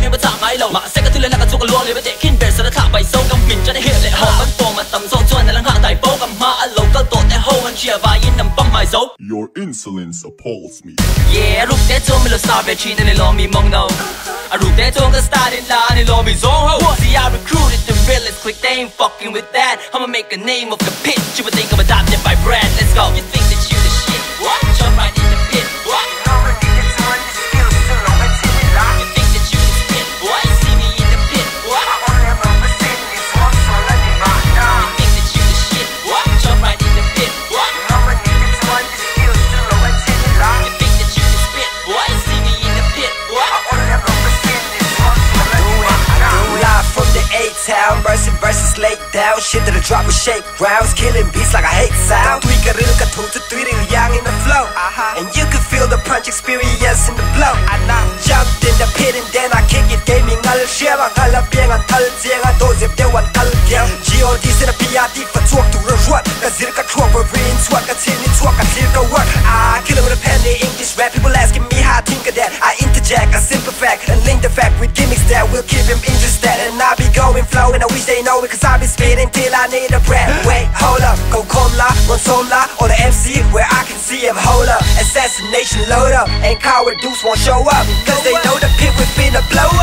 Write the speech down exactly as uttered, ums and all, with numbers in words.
ไม่มาจากไม้เหล่ามาเซ็กกันทุเรศแล้วก็จุกกระลวงเลยไปเตะขึ้นเบสแล้วถากใบโซ่กำบินจะได้เห็นเลยหอบมันโตมาต่ำโซ่จวนในหลังห่างไต่โป๊กำมาอารมณ์ก็โตแต่โฮมันเชียร์วายินนำปั๊มไม้โซ่ Your insolence appalls me. Yeah รูปเตะโจไม่รู้สตาร์เบชีแต่ในโลมีมองโนอารูปเตะโจก็สตาร์ในลาในโลมีโซ่ See I recruited the realest quick they ain't fucking with that I'ma make a name of the pit you would think I'm adopted by Brad let's go you think that you the shit what jump right in the pit what you know I needed to run the skills to know what's in it like you think that you the spit what see me in the pit what I only have a percent this one so let me rock now you think that you the shit what jump right in the pit what you know I needed to run the skills to know what's in it like you think that you the spit what see me in the pit what I only have a percent this one so let me rock now live from the A-Town versus versus laid down shit that I drop with shake rounds killing beats like I hate sound tweaker ka thu to three yang in the flow and you can feel the punch experience in the blow I jumped in the pit and then I kick it gaming al share ang ala piang ang tal jiang a do zip de wan kal gyang G O D se na P R D for talk to the ruat ka zir ka thua for rain swat ka chin in swat ka clear ka work I kill it with a pen in English rap people asking me how I think of that I interject a simple fact and link the fact with gimmicks that will keep him interested and I be going flow and I wish they know it cause I be spitting till I need a breath wait hold up go come la run some la or the M C where I can see him hold up assassination load up and coward dudes won't show up cause they know the pit we finna blow